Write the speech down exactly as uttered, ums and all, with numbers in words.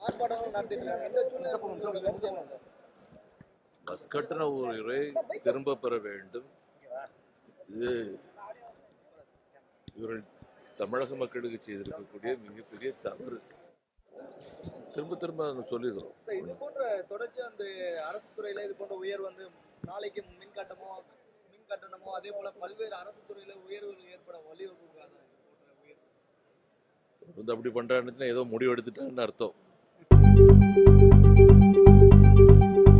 Bus கட்டண உயர்வை திரும்ப பெற வேண்டும். இது இவர்கள் தமிழக மக்களுக்கு செய்திருக்கக்கூடிய மிகப்பெரிய தவறு. திரும்ப திரும்ப அதை சொல்லிடுறோம். இது போன்ற தொடர்ச்சி அந்த அரசு துறையில இது போன்ற உயர்வு வந்து நாளைக்கு மின் கட்டணமோ மின் கட்டணமோ அதே போல பல்வேறு அரசு துறையில உயர்வுகள் ஏற்பட வழிவகுக்காது. வந்து அப்படி பண்றான்னு ஏதோ முடிவு எடுத்துட்டான்னு அர்த்தம்.